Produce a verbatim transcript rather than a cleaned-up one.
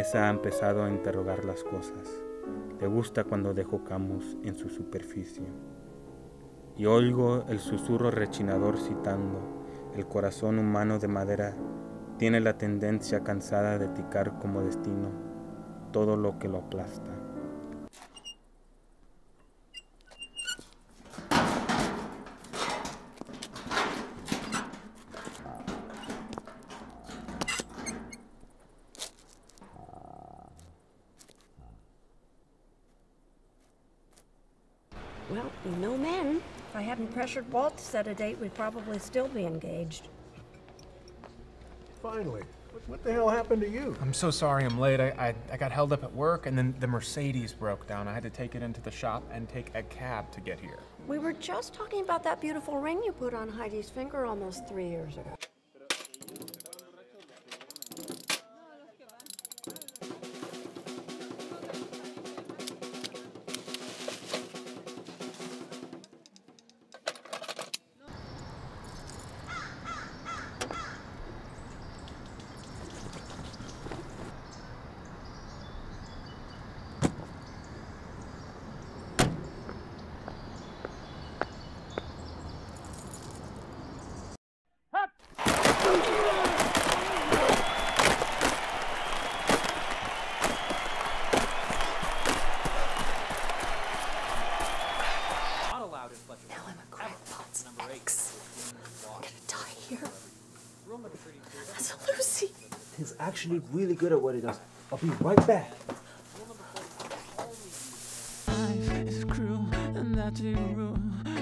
mesa ha empezado a interrogar las cosas. Le gusta cuando dejo camos en su superficie. Y oigo el susurro rechinador citando: el corazón humano de madera tiene la tendencia cansada de ticar como destino todo lo que lo aplasta. Well, we know men. If I hadn't pressured Walt to set a date, we'd probably still be engaged. Finally. What the hell happened to you? I'm so sorry I'm late. I, I, I got held up at work, and then the Mercedes broke down. I had to take it into the shop and take a cab to get here. We were just talking about that beautiful ring you put on Heidi's finger almost three years ago. He's actually really good at what he does. I'll be right back. Life is cruel and that's a rule.